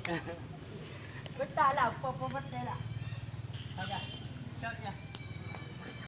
Betul lah, apa-apa betul lah. Ada. Shot ya.